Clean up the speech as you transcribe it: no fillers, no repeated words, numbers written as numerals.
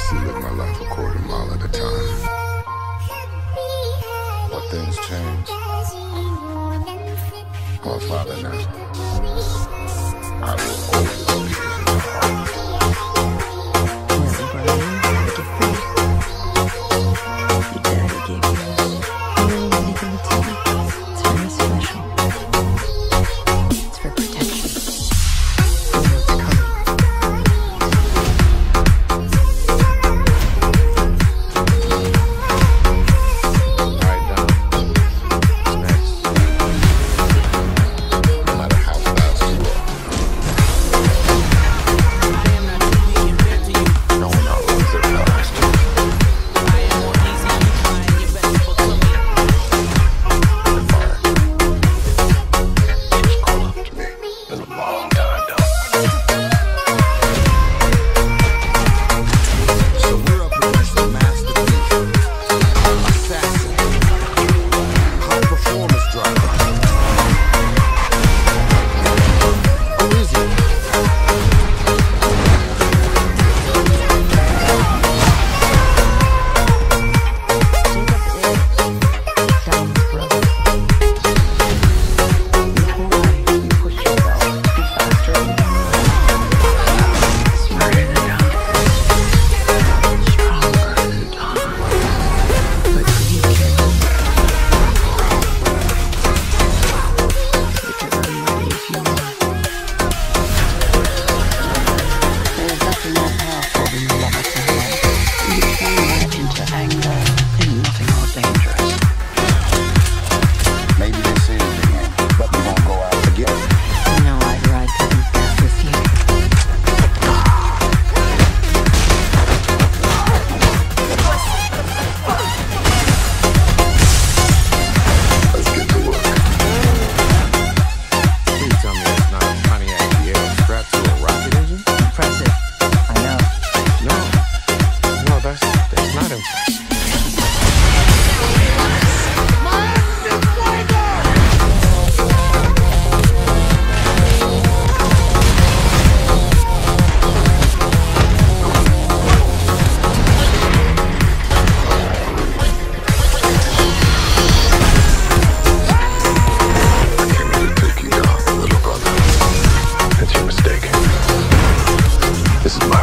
used to live my life a quarter mile at a time. But things change. I'm a father now. I will always be in your heart. Your daddy gave you this. You really need anything to tell me. It's very special. It's for protection. You know it's coming. This is my